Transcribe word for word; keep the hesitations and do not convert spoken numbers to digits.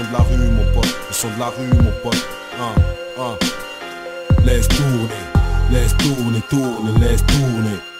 de la rue, mon pote, le son de la rue, mon pote. Hein, hein. Laisse tourner, laisse tourner, tourner, laisse tourner.